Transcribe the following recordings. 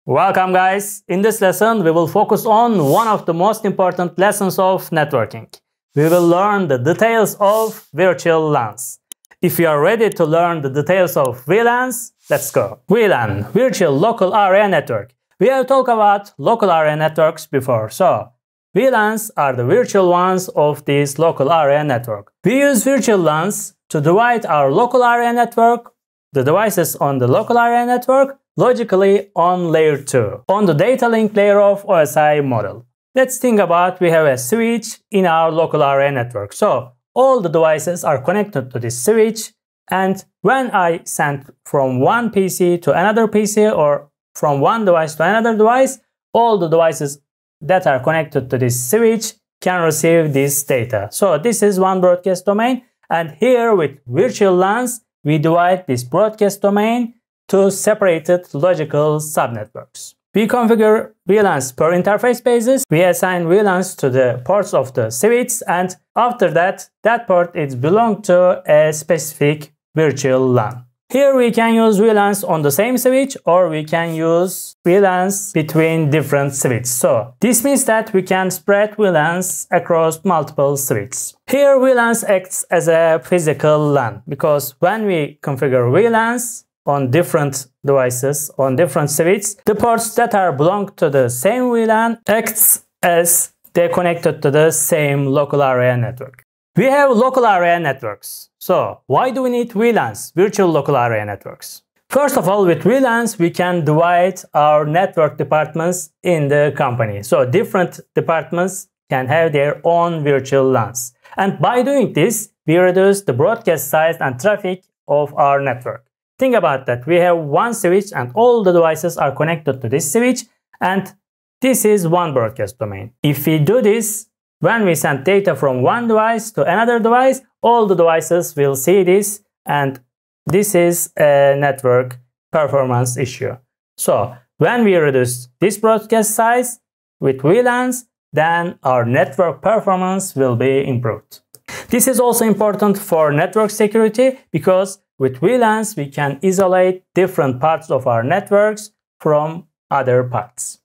Welcome guys! In this lesson, we will focus on one of the most important lessons of networking. We will learn the details of virtual LANs. If you are ready to learn the details of VLANs, let's go! VLAN, Virtual Local Area Network. We have talked about local area networks before, so VLANs are the virtual ones of this local area network. We use virtual LANs to divide our local area network, the devices on the local area network, logically on layer 2, on the data link layer of OSI model. Let's think about we have a switch in our local area network. So all the devices are connected to this switch, and when I send from one PC to another PC or from one device to another device, all the devices that are connected to this switch can receive this data. So this is one broadcast domain, and here with virtual LANs we divide this broadcast domain to separated logical subnetworks. We configure VLANs per interface basis. We assign VLANs to the ports of the switch, and after that, that port is belong to a specific virtual LAN. Here we can use VLANs on the same switch, or we can use VLANs between different switches. So this means that we can spread VLANs across multiple switches. Here VLANs acts as a physical LAN, because when we configure VLANs on different devices, on different switches, the ports that are belong to the same VLAN acts as they're connected to the same local area network. We have local area networks. So why do we need VLANs, virtual local area networks? First of all, with VLANs, we can divide our network departments in the company. So different departments can have their own virtual LANs. And by doing this, we reduce the broadcast size and traffic of our network. Think about that. We have one switch and all the devices are connected to this switch, and this is one broadcast domain. If we do this, when we send data from one device to another device, all the devices will see this, and this is a network performance issue. So when we reduce this broadcast size with VLANs, then our network performance will be improved. This is also important for network security, because with VLANs we can isolate different parts of our networks from other parts.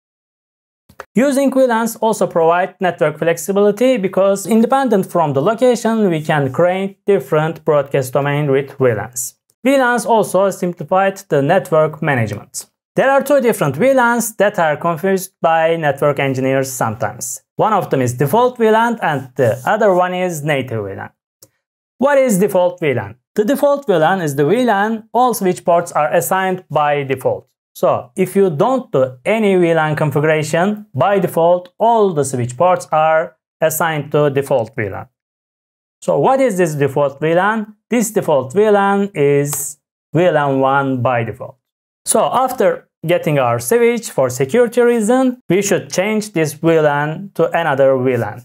Using VLANs also provide network flexibility, because independent from the location we can create different broadcast domain with VLANs. VLANs also simplified the network management. There are two different VLANs that are confused by network engineers sometimes. One of them is default VLAN and the other one is native VLAN. What is default VLAN? The default VLAN is the VLAN all switch ports are assigned by default. So if you don't do any VLAN configuration, by default all the switch ports are assigned to default VLAN. So what is this default VLAN? This default VLAN is VLAN 1 by default. So after getting our switch, for security reason, we should change this VLAN to another VLAN.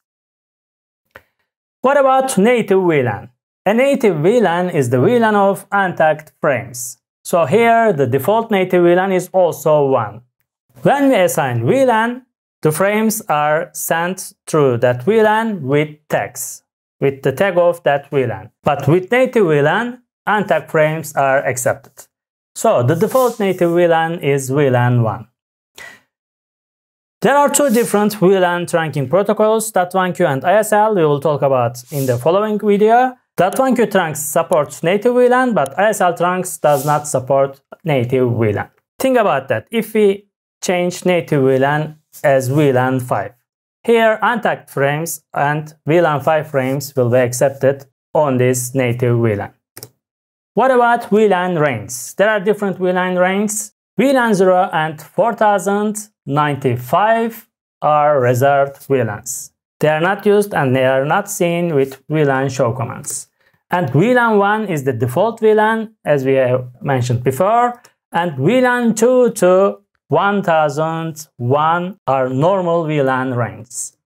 What about native VLAN? A native VLAN is the VLAN of untagged frames. So here the default native VLAN is also 1. When we assign VLAN, the frames are sent through that VLAN with tags, with the tag of that VLAN. But with native VLAN, untagged frames are accepted. So the default native VLAN is VLAN 1. There are two different VLAN trunking protocols, .1q and ISL, we will talk about in the following video. .1q trunks supports native VLAN, but ISL trunks does not support native VLAN. Think about that. If we change native VLAN as VLAN 5, here untagged frames and VLAN 5 frames will be accepted on this native VLAN. What about VLAN ranges? There are different VLAN ranges. VLAN 0 and 4095 are reserved VLANs. They are not used and they are not seen with VLAN show commands. And VLAN 1 is the default VLAN, as we have mentioned before, and VLAN 2 to 1001 are normal VLAN ranges.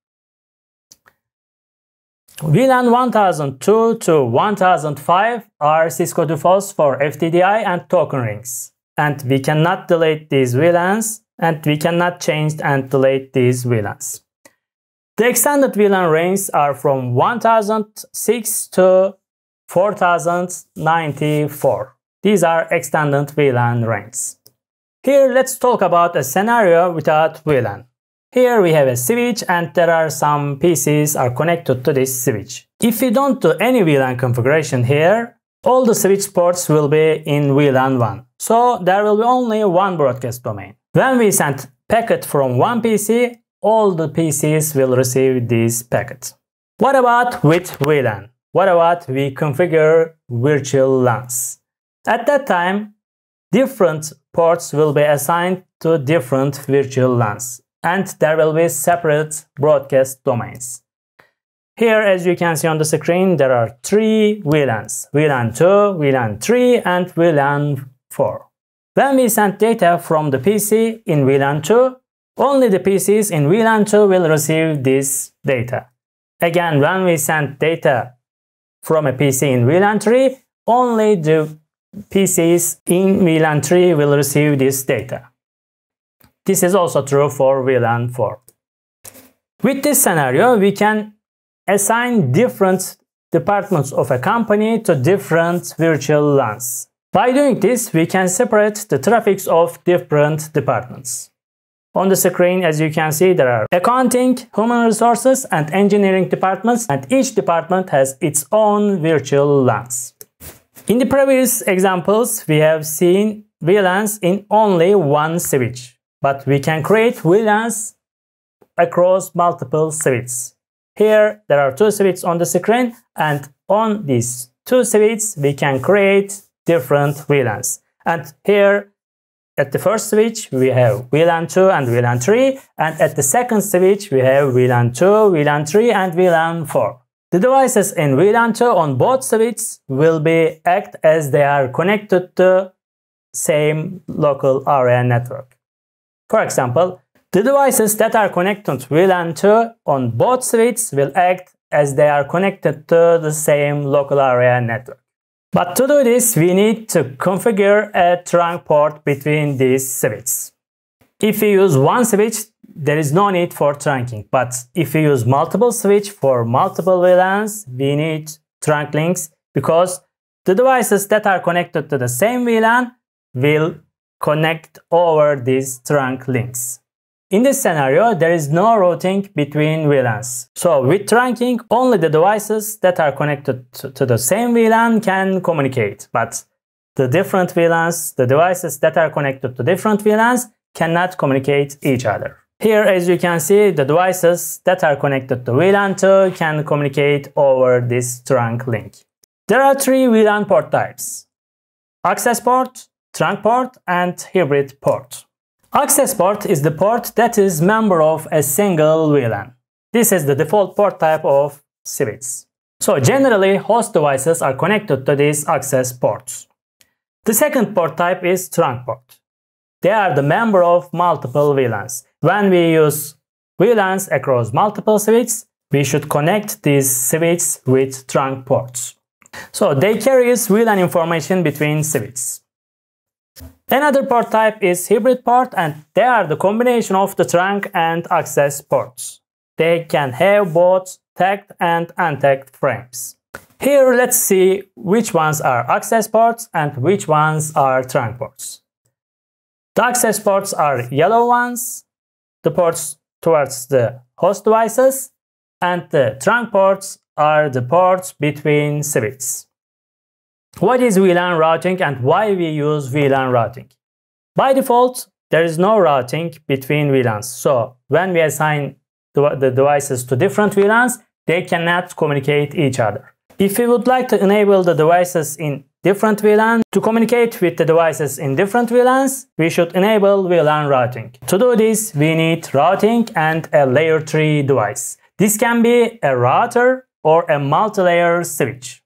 VLAN 1002 to 1005 are Cisco defaults for FTDI and token rings. And we cannot delete these VLANs, and we cannot change and delete these VLANs. The extended VLAN ranges are from 1006 to 4094. These are extended VLAN ranges. Here let's talk about a scenario without VLAN. Here we have a switch and there are some PCs are connected to this switch. If we don't do any VLAN configuration here, all the switch ports will be in VLAN 1. So there will be only one broadcast domain. When we send packet from one PC, all the PCs will receive this packet. What about with VLAN? What about we configure virtual LANs? At that time, different ports will be assigned to different virtual LANs, and there will be separate broadcast domains. Here, as you can see on the screen, there are 3 VLANs: VLAN 2, VLAN 3, and VLAN 4. When we send data from the PC in VLAN 2, only the PCs in VLAN 2 will receive this data. Again, when we send data from a PC in VLAN 3, only the PCs in VLAN 3 will receive this data. This is also true for VLAN 4. With this scenario, we can assign different departments of a company to different virtual LANs. By doing this, we can separate the traffics of different departments. On the screen, as you can see, there are accounting, human resources, and engineering departments, and each department has its own virtual LANs. In the previous examples, we have seen VLANs in only one switch, but we can create VLANs across multiple switches. Here, there are 2 switches on the screen, and on these 2 switches, we can create different VLANs. And here, at the first switch, we have VLAN 2 and VLAN 3, and at the second switch, we have VLAN 2, VLAN 3, and VLAN 4. The devices in VLAN 2 on both switches will act as they are connected to same local area network. For example, the devices that are connected to VLAN 2 on both switches will act as they are connected to the same local area network. But to do this, we need to configure a trunk port between these switches. If we use one switch, there is no need for trunking. But if we use multiple switches for multiple VLANs, we need trunk links because the devices that are connected to the same VLAN will connect over these trunk links. In this scenario, there is no routing between VLANs. So with trunking, only the devices that are connected to the same VLAN can communicate. But the different VLANs, the devices that are connected to different VLANs, cannot communicate each other. Here, as you can see, the devices that are connected to VLAN 2 can communicate over this trunk link. There are 3 VLAN port types: access port, trunk port, and hybrid port. Access port is the port that is member of a single VLAN. This is the default port type of switches. So generally, host devices are connected to these access ports. The second port type is trunk port. They are the member of multiple VLANs. When we use VLANs across multiple switches, we should connect these switches with trunk ports. So they carry VLAN information between switches. Another port type is hybrid port, and they are the combination of the trunk and access ports. They can have both tagged and untagged frames. Here, let's see which ones are access ports and which ones are trunk ports. The access ports are yellow ones, the ports towards the host devices, and the trunk ports are the ports between switches. What is VLAN routing and why we use VLAN routing? By default, there is no routing between VLANs. So when we assign the devices to different VLANs, they cannot communicate each other. If we would like to enable the devices in different VLANs to communicate with the devices in different VLANs, we should enable VLAN routing. To do this, we need routing and a layer 3 device. This can be a router or a multi-layer switch.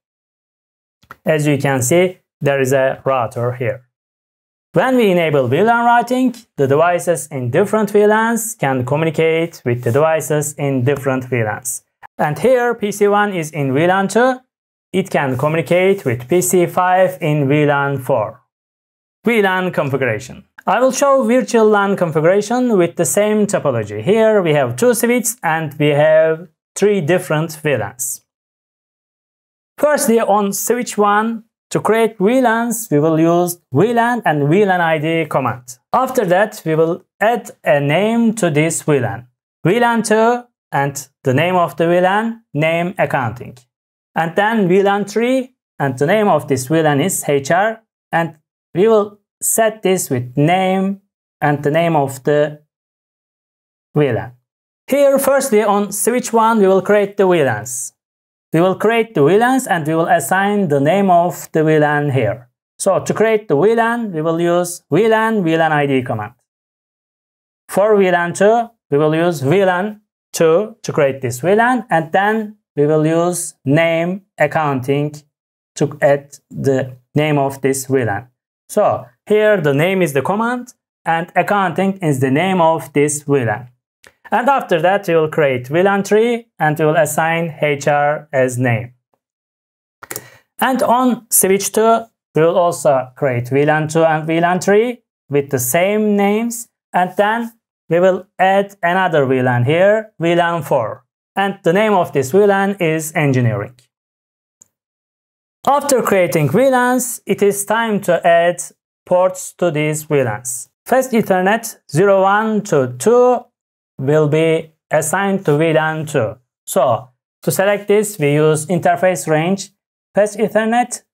As you can see, there is a router here. When we enable VLAN routing, the devices in different VLANs can communicate with the devices in different VLANs. And here, PC1 is in VLAN 2. It can communicate with PC5 in VLAN 4. VLAN configuration. I will show virtual LAN configuration with the same topology. Here we have 2 switches and we have 3 different VLANs. Firstly, on switch 1, To create VLANs, we will use VLAN and VLAN ID command. After that, we will add a name to this VLAN. VLAN 2 and the name of the VLAN, name accounting. And then VLAN 3 and the name of this VLAN is HR, and we will set this with name and the name of the VLAN. Here, firstly, on switch 1, we will create the VLANs. We will create the VLANs and we will assign the name of the VLAN here. So to create the VLAN, we will use VLAN ID command. For VLAN 2, we will use VLAN 2 to create this VLAN, and then we will use name accounting to add the name of this VLAN. So here the name is the command and accounting is the name of this VLAN. And after that, we will create VLAN 3 and we will assign HR as name. And on switch 2, we will also create VLAN 2 and VLAN 3 with the same names, and then we will add another VLAN here, VLAN 4. And the name of this VLAN is engineering. After creating VLANs, it is time to add ports to these VLANs. Fast Ethernet 01 to 2 will be assigned to VLAN 2. So to select this, we use interface range Fast Ethernet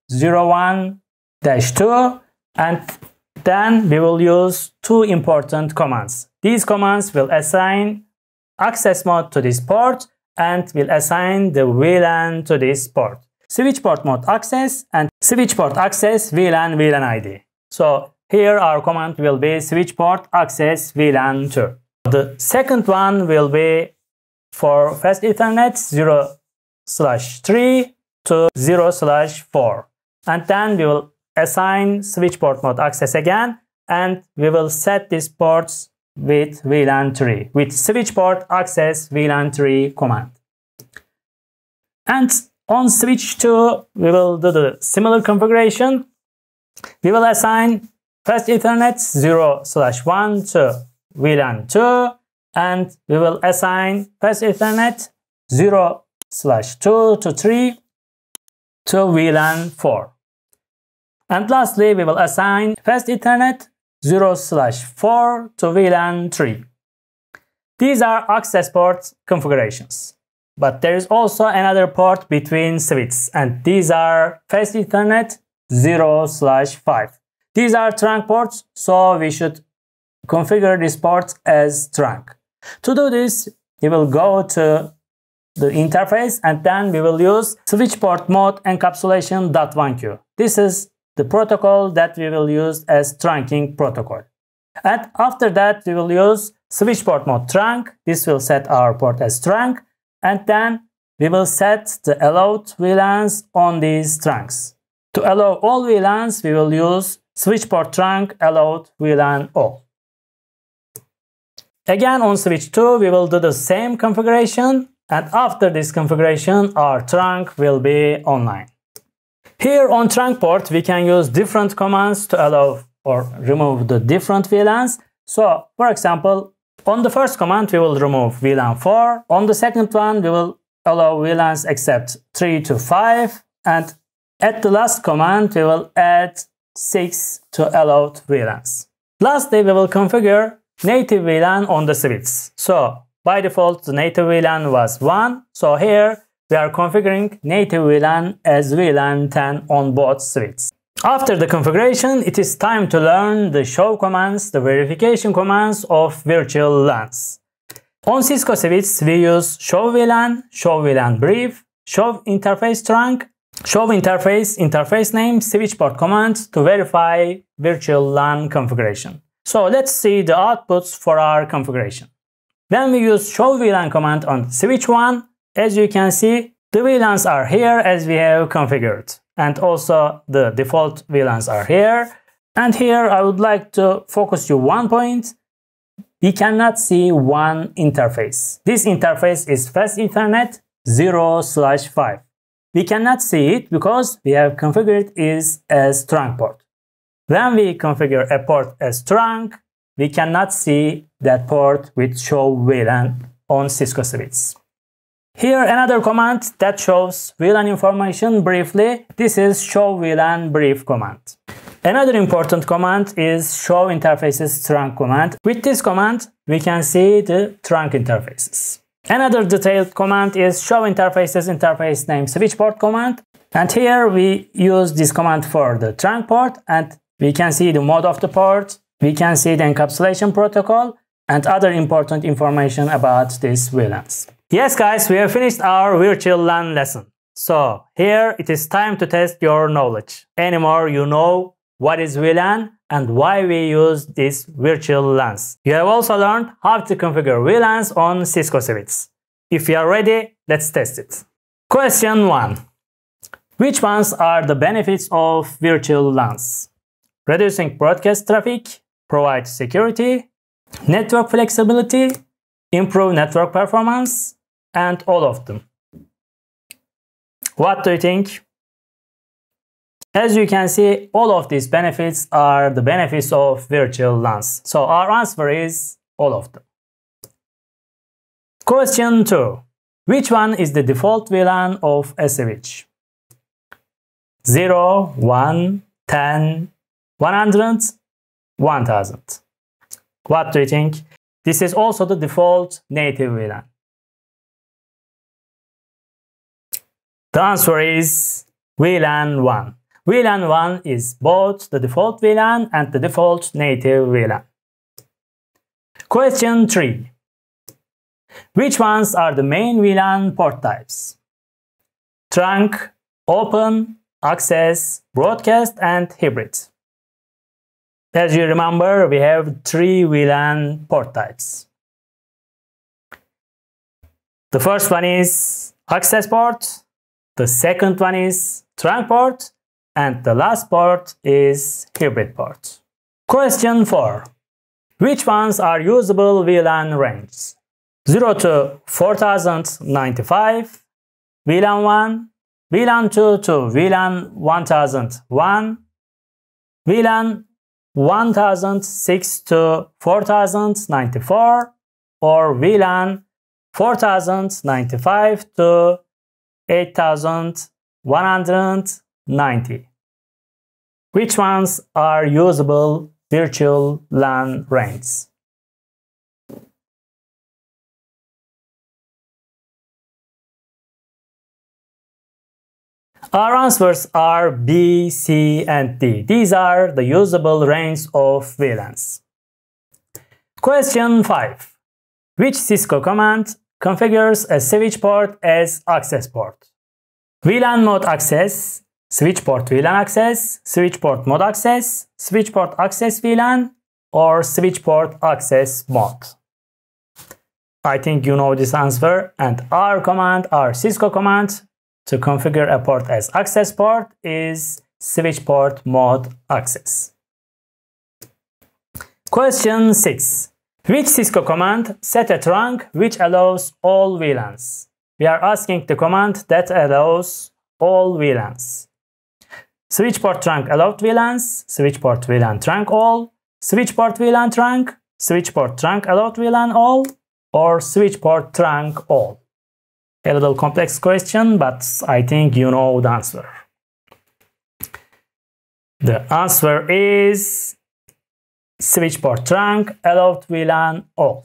01-2, and then we will use two important commands. These commands will assign access mode to this port and will assign the VLAN to this port. Switch port mode access and switch port access VLAN ID. So here our command will be switch port access VLAN 2. The second one will be for Fast Ethernet 0/3 to 0/4. And then we will assign switch port mode access again, and we will set these ports with VLAN 3, with switch port access VLAN 3 command. And on switch 2, we will do the similar configuration. We will assign Fast Ethernet 0/1 to VLAN 2, and we will assign Fast Ethernet 0/2 to 3 to VLAN 4. And lastly, we will assign Fast Ethernet 0/4 to VLAN 3. These are access port configurations. But there is also another port between switches, and these are Fast Ethernet 0/5. These are trunk ports, so we should configure these ports as trunk. To do this, we will go to the interface, and then we will use switch port mode encapsulation.1q. This is the protocol that we will use as trunking protocol. And after that, we will use switch port mode trunk. This will set our port as trunk, and then we will set the allowed VLANs on these trunks. To allow all VLANs, we will use switch port trunk allowed VLAN all. Again, on switch 2, we will do the same configuration, and after this configuration, our trunk will be online. Here on trunk port, we can use different commands to allow or remove the different VLANs. So, for example, on the first command, we will remove VLAN 4. On the second one, we will allow VLANs except 3 to 5. And at the last command, we will add 6 to allowed VLANs. Lastly, we will configure native VLAN on the switch. So, by default, the native VLAN was 1. So here, we are configuring native VLAN as VLAN 10 on both switches. After the configuration, it is time to learn the show commands, the verification commands of Vİrtual LANs. On Cisco switches, we use show VLAN brief, show interface trunk, show interface name, switch port command to verify Vİrtual LAN configuration. So let's see the outputs for our configuration. When we use show VLAN command on switch 1, as you can see, the VLANs are here as we have configured. And also the default VLANs are here. And here I would like to focus you one point. We cannot see one interface. This interface is Fast Ethernet 0/5. We cannot see it because we have configured it as trunk port. When we configure a port as trunk, we cannot see that port with show VLAN on Cisco switches. Here another command that shows VLAN information briefly. This is show VLAN brief command. Another important command is show interfaces trunk command. With this command, we can see the trunk interfaces. Another detailed command is show interfaces interface name switch port command. And here we use this command for the trunk port, and we can see the mode of the port, we can see the encapsulation protocol, and other important information about these VLANs. Yes guys, we have finished our virtual LAN lesson. So here it is time to test your knowledge. Anymore you know what is VLAN and why we use these virtual LANs. You have also learned how to configure VLANs on Cisco switches. If you are ready, let's test it. Question 1. Which ones are the benefits of virtual LANs? Reducing broadcast traffic, provide security, network flexibility, improve network performance, and all of them. What do you think? As you can see, all of these benefits are the benefits of virtual LANs. So our answer is all of them. Question 2. Which one is the default VLAN of a switch? 0, 1, 10, 100, 1000. What do you think? This is also the default native VLAN. The answer is VLAN 1. VLAN 1 is both the default VLAN and the default native VLAN. Question 3. Which ones are the main VLAN port types? Trunk, open, access, broadcast, and hybrid. As you remember, we have 3 VLAN port types. The first one is access port, the second one is trunk port, and the last port is hybrid port. Question 4. Which ones are usable VLAN ranges? 0 to 4095, VLAN 1, VLAN 2 to VLAN 1001, VLAN 1006 to 4094, or VLAN 4095 to 8190. Which ones are usable virtual LAN ranges? Our answers are B, C, and D. These are the usable range of VLANs. Question 5. Which Cisco command configures a switch port as access port? VLAN mode access, switch port VLAN access, switch port mode access, switch port access VLAN, or switch port access mode. I think you know this answer, and our command, our Cisco command to configure a port as access port is switch port mode access. Question 6. Which Cisco command set a trunk which allows all VLANs? We are asking the command that allows all VLANs. Switch port trunk allowed VLANs, switch port VLAN trunk all, switch port VLAN trunk, switch port trunk allowed VLAN all, or switch port trunk all. A little complex question, but I think you know the answer. The answer is switch port trunk allowed VLAN all.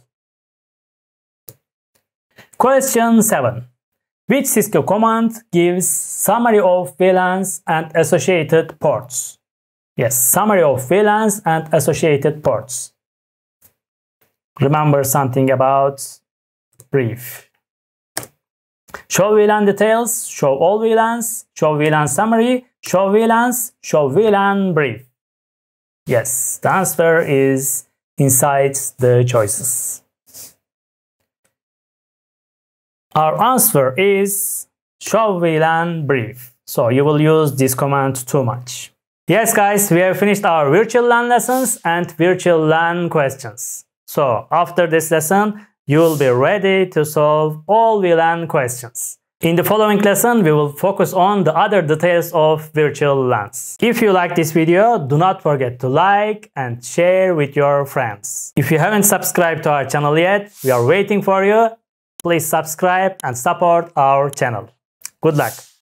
Question 7. Which Cisco command gives summary of VLANs and associated ports? Yes, summary of VLANs and associated ports. Remember something about brief. Show VLAN details, show all VLANs, show VLAN summary, show VLANs, show VLAN brief. Yes, the answer is inside the choices. Our answer is show VLAN brief. So you will use this command too much. Yes guys, we have finished our virtual LAN lessons and virtual LAN questions. So after this lesson, you will be ready to solve all VLAN questions. In the following lesson, we will focus on the other details of virtual LANs. If you like this video, do not forget to like and share with your friends. If you haven't subscribed to our channel yet, we are waiting for you. please subscribe and support our channel. Good luck!